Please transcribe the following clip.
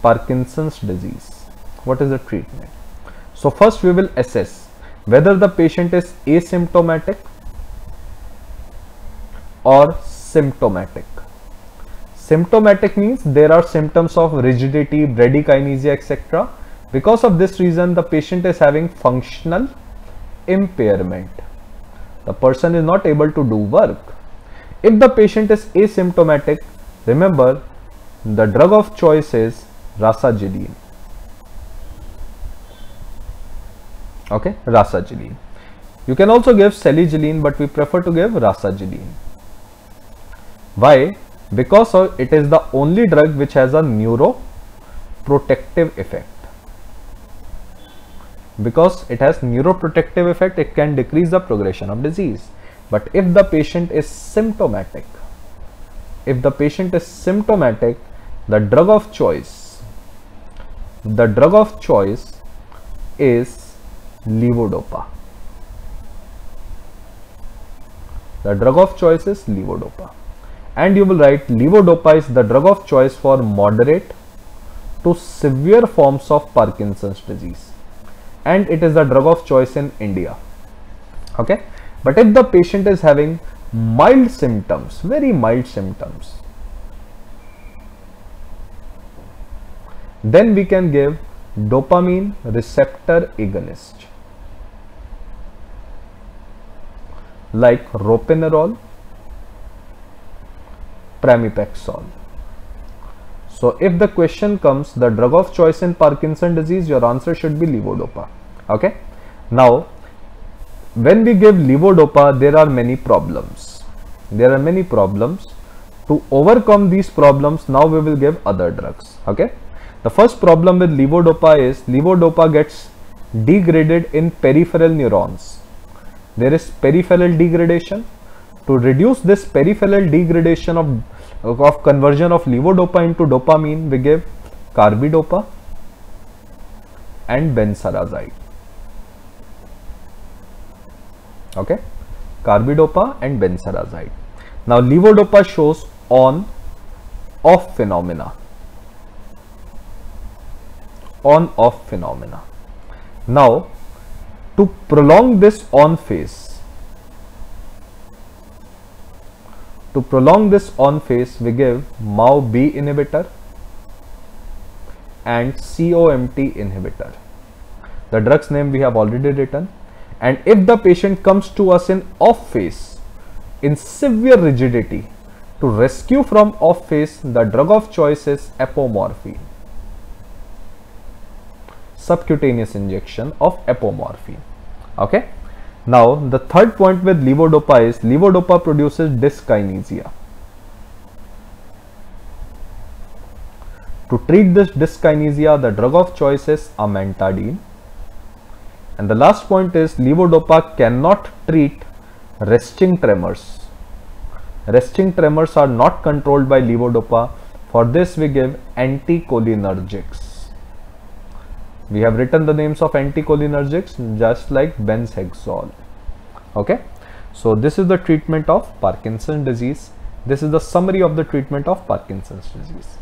Parkinson's disease. What is the treatment? So first we will assess whether the patient is asymptomatic or symptomatic. Symptomatic means there are symptoms of rigidity, bradykinesia, etc. Because of this reason, the patient is having functional impairment. The person is not able to do work. If the patient is asymptomatic, remember the drug of choice is rasagiline. Okay, rasagiline. You can also give saligiline, but we prefer to give rasagiline. Why? Because it is the only drug which has a neuroprotective effect. Because it has neuroprotective effect, it can decrease the progression of disease. But if the patient is symptomatic, the drug of choice is levodopa. The drug of choice is levodopa. And you will write levodopa is the drug of choice for moderate to severe forms of Parkinson's disease. And it is the drug of choice in India. Okay. But if the patient is having mild symptoms, very mild symptoms, then we can give dopamine receptor agonist like ropinirole, pramipexole. So if the question comes the drug of choice in Parkinson disease, your answer should be levodopa. Okay. Now when we give levodopa, there are many problems. To overcome these problems, now we will give other drugs. Okay. The first problem with levodopa is levodopa gets degraded in peripheral neurons. There is peripheral degradation. To reduce this peripheral degradation of conversion of levodopa into dopamine, we give carbidopa and benserazide. Okay, carbidopa and benserazide. Now levodopa shows on-off phenomena. Now to prolong this on phase, we give MAO-B inhibitor and COMT inhibitor. The drug's name we have already written. And if the patient comes to us in off phase, in severe rigidity, to rescue from off phase, the drug of choice is apomorphine. Subcutaneous injection of apomorphine. Okay. Now the third point with levodopa is levodopa produces dyskinesia. To treat this dyskinesia, the drug of choice is amantadine. And the last point is levodopa cannot treat resting tremors. Resting tremors are not controlled by levodopa. For this we give anticholinergics. We have written the names of anticholinergics just like benzhexol. Okay. So this is the treatment of Parkinson's disease. This is the summary of the treatment of Parkinson's disease.